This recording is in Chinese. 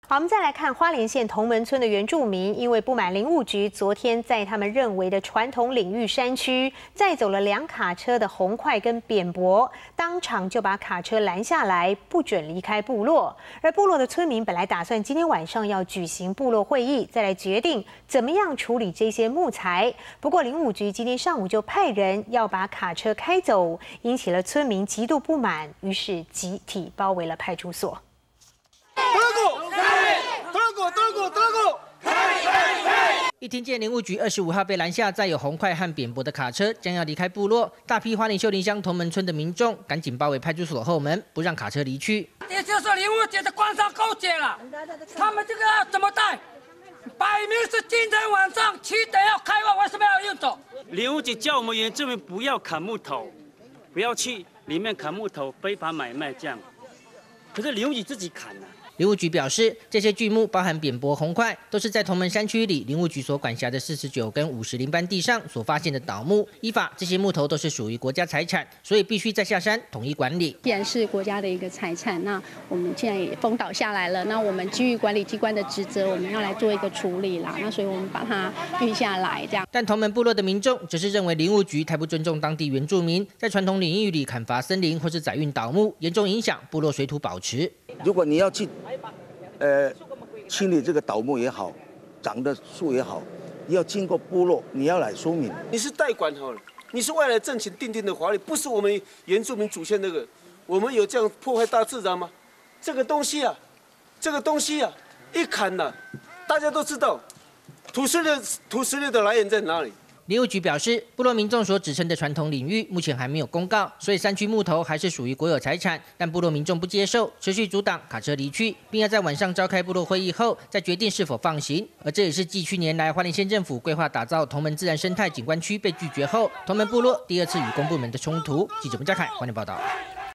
好，我们再来看花莲县同门村的原住民，因为不满林务局昨天在他们认为的传统领域山区载走了2卡车的红块跟扁柏，当场就把卡车拦下来，不准离开部落。而部落的村民本来打算今天晚上要举行部落会议，再来决定怎么样处理这些木材。不过林务局今天上午就派人要把卡车开走，引起了村民极度不满，于是集体包围了派出所。 一听见林务局25号被拦下载有红块和扁柏的卡车将要离开部落，大批花莲秀林乡同门村的民众赶紧包围派出所后门，不让卡车离去。 这就是林务局的官商勾结了，他们这个要怎么带？摆明是今天晚上7点要开会，为什么要运走？ 林务局叫我们原住民不要砍木头，不要去里面砍木头，非法买卖这样。可是林务局自己砍啊。 林务局表示，这些巨木包含扁柏、红块，都是在同门山区里林务局所管辖的49跟50林班地上所发现的倒木。依法，这些木头都是属于国家财产，所以必须再下山统一管理。 既然是国家的一个财产，那我们现在也封倒下来了，那我们基于管理机关的职责，我们要来做一个处理啦。那所以我们把它运下来，这样。 但同门部落的民众则是认为林务局太不尊重当地原住民，在传统领域里砍伐森林或是载运倒木，严重影响部落水土保持。 如果你要去，清理这个倒木也好，长的树也好，要经过部落，你要来说明。 你是代管好了，你是外来政权定的法律，不是我们原住民祖先那个。我们有这样破坏大自然吗？这个东西啊，一砍了，大家都知道，土石流的来源在哪里。 林务局表示，部落民众所指称的传统领域目前还没有公告，所以山区木头还是属于国有财产。但部落民众不接受，持续阻挡卡车离去，并要在晚上召开部落会议后再决定是否放行。而这也是继去年来花莲县政府规划打造同门自然生态景观区被拒绝后，同门部落第2次与公部门的冲突。记者文家凯，花莲报道。